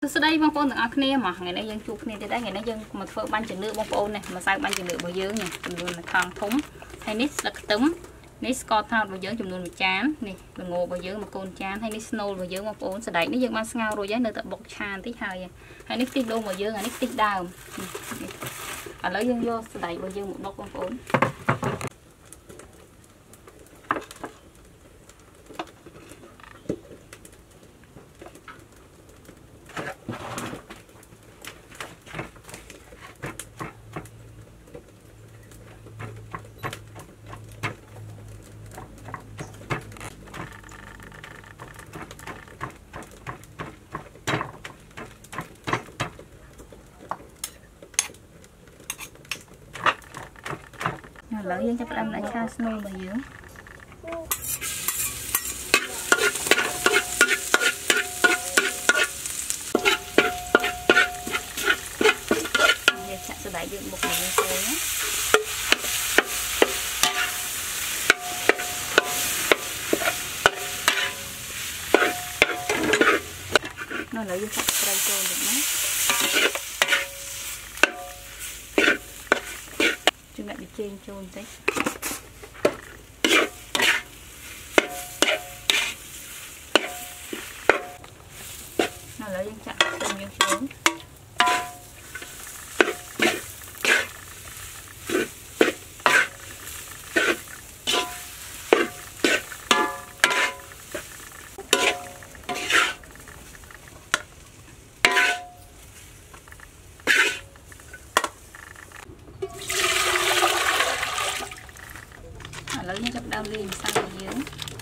sau đây bông bồn từng ăn mà ngày nay dân chụp này thì đấy ngày nay dân mà phơi ban chừng nước bông bồn này mà sao ban chừng nước bao nhiêu nhỉ chừng luôn là thằng thúng hay nít là tấm nít scott thao bao nhiêu chừng luôn là chán này là ngô bao nhiêu mà côn chán hay nít snow bao nhiêu bông bồn sau đấy nó dân ban ngao rồi giá nơi tập bọc tràn tí hay hay nít tích đô bao nhiêu nít tích đào à lấy dân vô sau đấy bao nhiêu một bọc bông bồn lỡ dân cho em lại cha snow bao nhiêu chặt sẽ đại dựng một miếng xôi nhé nó lỡ dân chặt cây trôn được nhé chúng lại bị trên trôn đấy nó lấy những chạm từng những xuống lấy những chắp đau liền sang ở dưới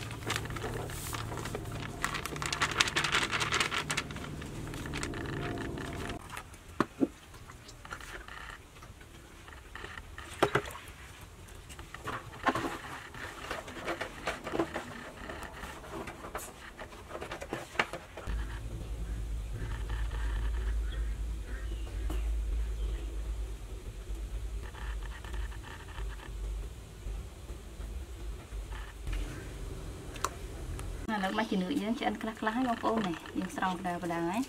nó mấy chị nữ dân cho ăn cắt lá bông bồn này dân sòng đào vào đào ấy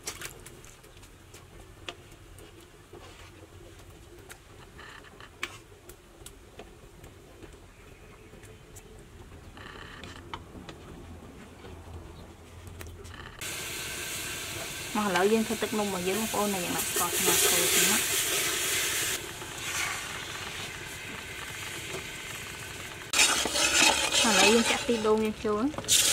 mà lỡ dân thôi tức nung mà dân bông bồn này mà còn mà thôi thì mất mà lỡ dân chắc tim đôn nha chú